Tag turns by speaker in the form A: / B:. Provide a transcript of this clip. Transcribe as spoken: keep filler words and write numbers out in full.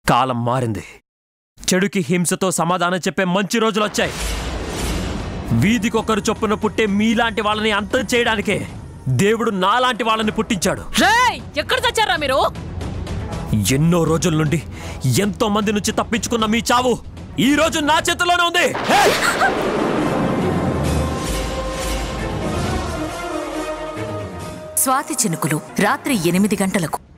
A: కాలం మారింది. చెడుకి హింసతో సమాధానం చెప్పే మంచి రోజులు వచ్చాయి. వీధికొకరు చొప్పున పుట్టే మీలాంటి వాళ్ళని అంతం చేయడానికే దేవుడు నాలాంటి వాళ్ళని పుట్టించాడు.
B: ఎక్కడ చచ్చారా మీరు?
A: ఎన్నో రోజుల నుండి ఎంతో మంది నుంచి తప్పించుకున్న మీ చావు ఈ రోజు నా చేతిలోనే ఉంది.
C: స్వాతి చినుకులు రాత్రి ఎనిమిది గంటలకు.